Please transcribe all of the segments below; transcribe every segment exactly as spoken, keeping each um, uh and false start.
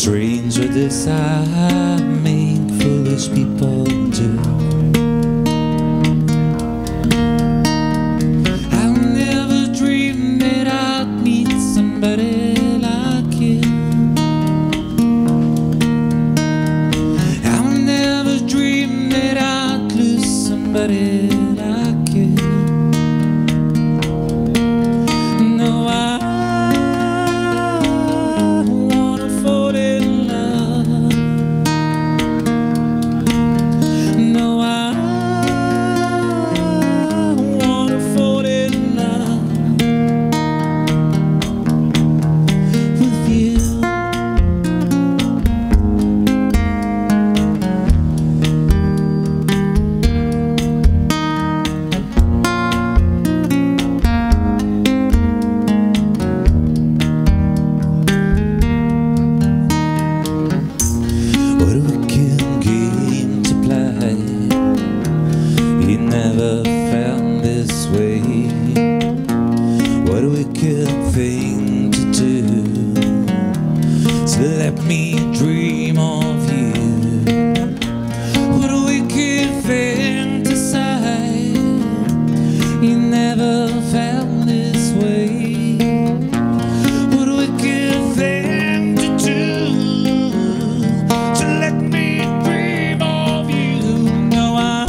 Stranger this I make foolish people do. I'll never dream that I'd meet somebody like you. I'll never dream that I'd lose somebody like you. No, I never felt this way. What a wicked thing to do, to let me dream of you. What a wicked thing to say, you never felt this way. What a wicked thing to do, to let me dream of you. No, I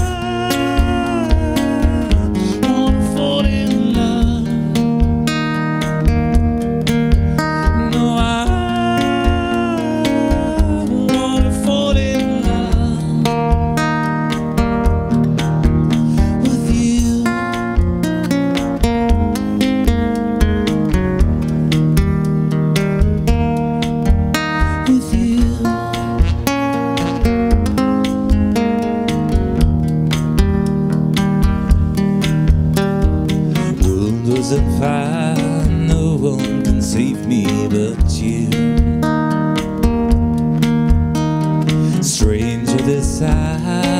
if I, no one can save me but you. Stranger this I